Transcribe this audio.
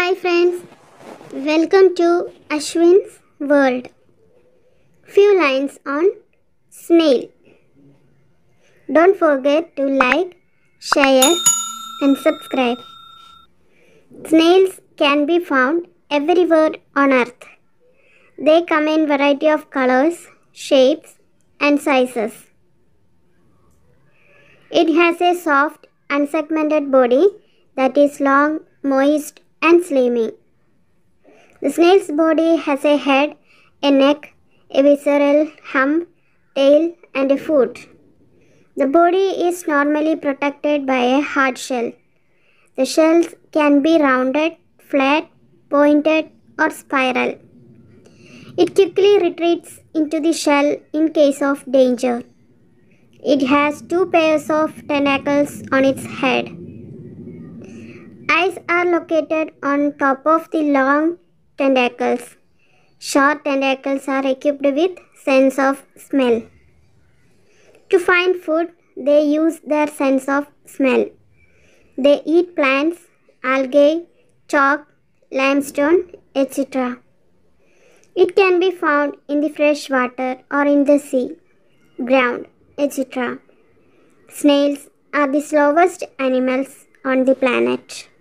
Hi friends, welcome to Ashwin's World. Few lines on snail. Don't forget to like, share and subscribe. Snails can be found everywhere on earth. They come in variety of colors, shapes and sizes. It has a soft, unsegmented body that is long, moist and slimy. The snail's body has a head, a neck, a visceral hump, tail and a foot. The body is normally protected by a hard shell. The shells can be rounded, flat, pointed or spiral. It quickly retreats into the shell in case of danger. It has 2 pairs of tentacles on its head. Eyes are located on top of the long tentacles. Short tentacles are equipped with sense of smell. To find food, they use their sense of smell. They eat plants, algae, chalk, limestone, etc. It can be found in the fresh water or in the sea, ground, etc. Snails are the slowest animals on the planet.